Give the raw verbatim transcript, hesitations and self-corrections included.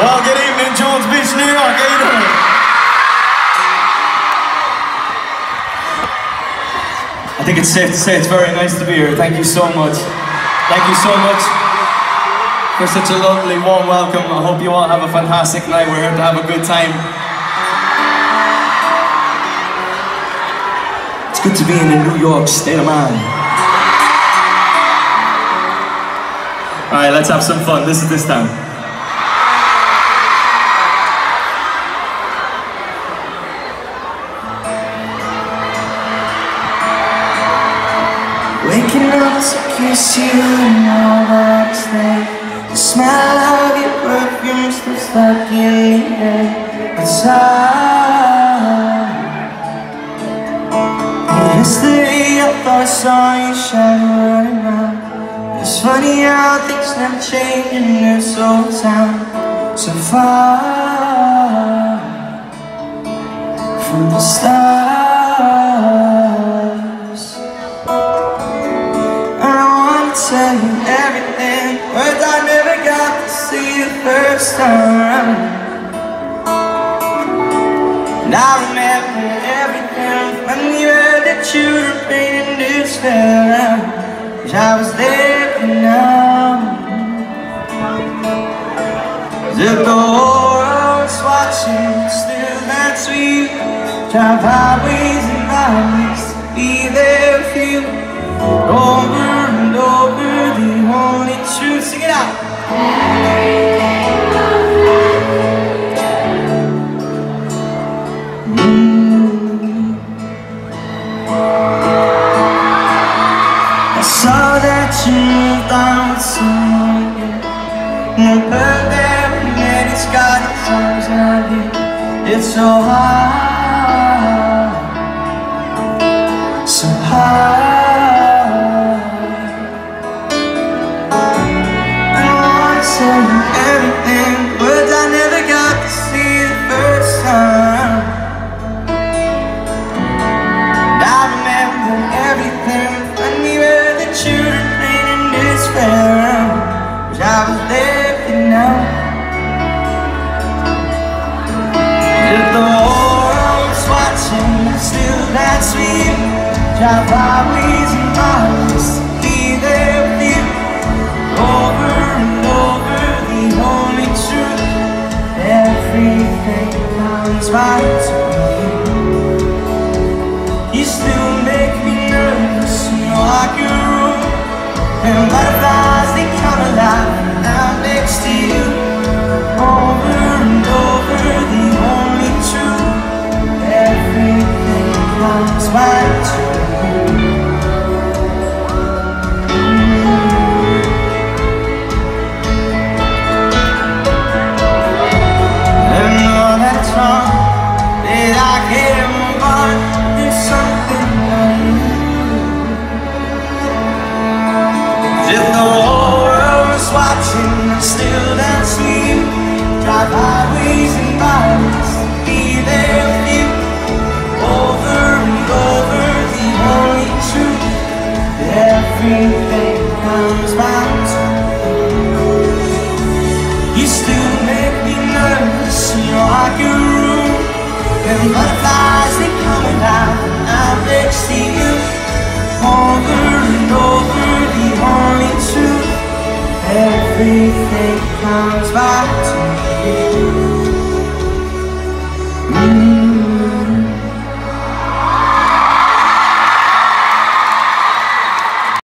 Well, good evening, Jones Beach, New York. How you doing? I think it's safe to say it's very nice to be here. Thank you so much. Thank you so much for such a lovely, warm welcome. I hope you all have a fantastic night. We're here to have a good time. It's good to be in the New York state of mind. Alright, let's have some fun. This is this time. Waking up to kiss you and all that's there. The smell of your perfume still stuck in the air. It's hard. Yesterday I thought I saw you shine running around. It's funny how things never change in this old town. So far from the stars. Tell you everything, words I never got to see the first time. And I remember everything when you heard that you were painting this fair. Cause I was there for now. If the whole world was watching, still that's we drive highways and byways to be there for you. Over and over, the only truth. Sing it out. Mm. I saw that you moved on with someone again. And the bird that we met, it's got its arms out here. It's so high, so high. Everything, words I never got to see the first time. And I remember everything when we were the children in this fair. Cause I was there for now. If the whole world was watching, still that's sweet. Drive highways and miles to be there with you. Over and over, the only truth. Everything comes back to you. You still make me nervous, you know I can rule. And butterflies, they come alive when I'm next to you. Over and over, the only truth. Everything comes back to you. Still that's sweet. Drive highways and byways to be there with you. Over and over, the only truth. Everything comes back to you. You still make me nervous, you know I can rule. And butterflies, they come alive when I'm next to you. Over and over, the only truth. Everything comes back to me.